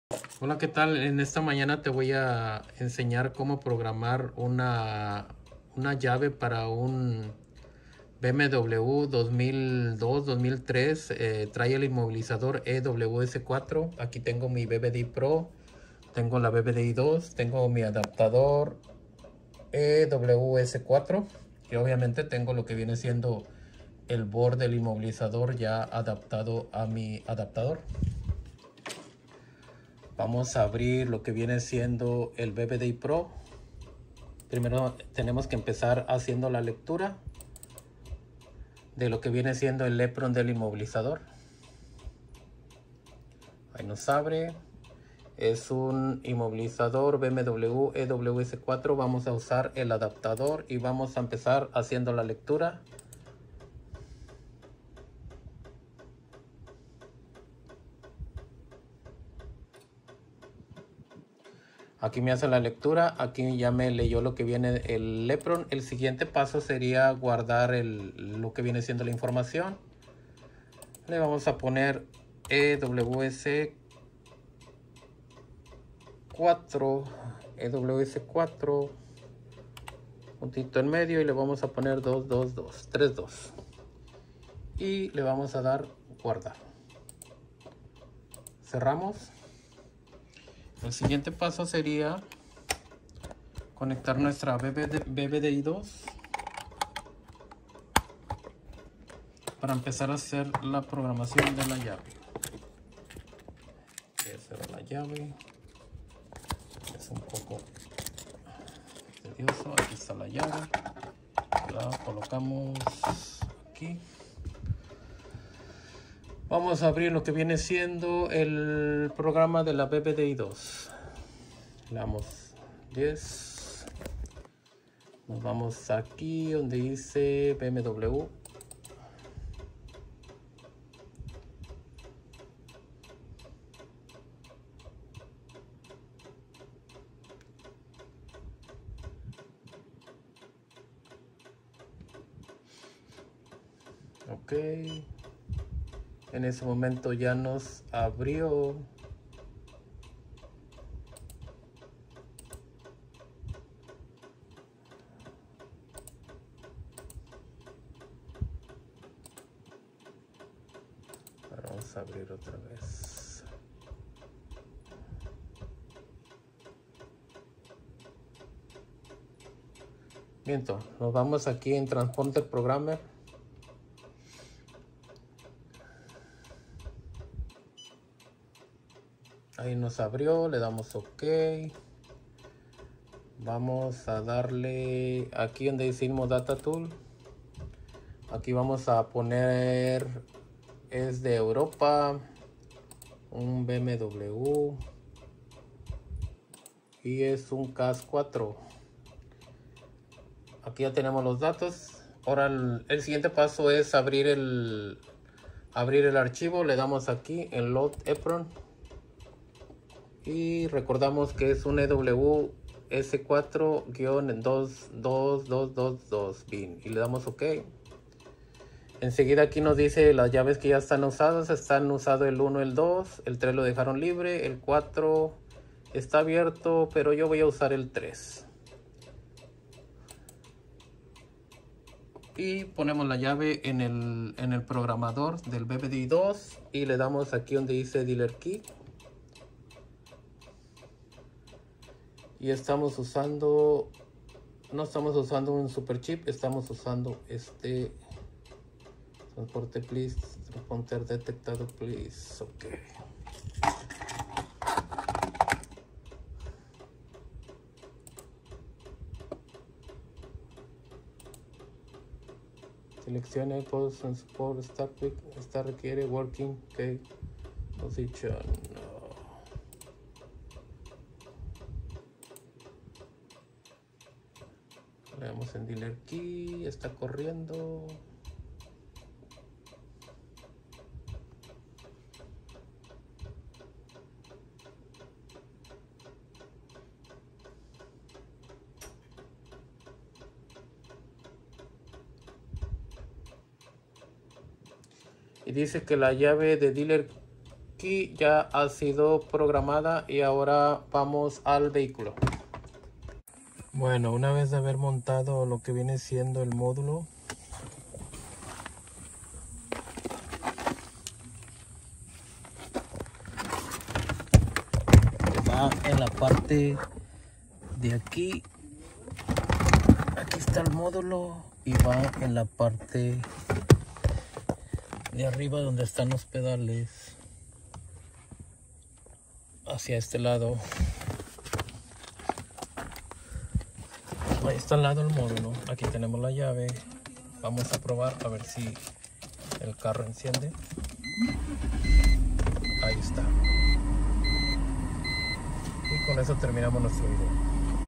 Hola, ¿qué tal? En esta mañana te voy a enseñar cómo programar una llave para un BMW 2002-2003. Trae el inmovilizador EWS4. Aquí tengo mi BBDI Pro, tengo la BBDI 2, tengo mi adaptador EWS4 y obviamente tengo lo que viene siendo el board del inmovilizador ya adaptado a mi adaptador. Vamos a abrir lo que viene siendo el BBDI Pro. Primero tenemos que empezar haciendo la lectura de lo que viene siendo el EPRON del inmovilizador. Ahí nos abre. Es un inmovilizador BMW EWS4. Vamos a usar el adaptador y vamos a empezar haciendo la lectura. Aquí me hace la lectura, aquí ya me leyó lo que viene el EPRON. El siguiente paso sería guardar lo que viene siendo la información. Le vamos a poner EWS4, puntito en medio y le vamos a poner 222, 32. Y le vamos a dar guardar. Cerramos. El siguiente paso sería conectar nuestra BBDI 2 para empezar a hacer la programación de la llave. Esa era la llave. Es un poco tedioso. Aquí está la llave. La colocamos aquí. Vamos a abrir lo que viene siendo el programa de la BBDI 2. Le damos 10. Nos vamos aquí donde dice BMW. Ok. En ese momento ya nos abrió. Vamos a abrir otra vez. Bien, nos vamos aquí en Transponder Programmer. Ahí nos abrió, le damos OK. Vamos a darle aquí donde dice Inmo Data Tool. Aquí vamos a poner, es de Europa, un BMW y es un CAS 4. Aquí ya tenemos los datos. Ahora el siguiente paso es abrir el archivo. Le damos aquí en Load EPRON y recordamos que es un EWS4-22222 bin y le damos OK. Enseguida aquí nos dice las llaves que ya están usadas. Están usado el 1, el 2, el 3 lo dejaron libre, el 4 está abierto, pero yo voy a usar el 3. Y ponemos la llave en el programador del BBDI 2 y le damos aquí donde dice Dealer Key. Y estamos usando, no estamos usando un super chip, estamos usando este transporte please, transporter detectado please, ok. Seleccione post and support start quick, esta requiere working, ok, position, no. Le damos en Dealer Key, está corriendo. Y dice que la llave de Dealer aquí ya ha sido programada y ahora vamos al vehículo. Bueno, una vez de haber montado lo que viene siendo el módulo, va en la parte de aquí. Aquí está el módulo y va en la parte de arriba donde están los pedales, hacia este lado. Ahí está al lado el módulo. Aquí tenemos la llave. Vamos a probar a ver si el carro enciende. Ahí está. Y con eso terminamos nuestro video.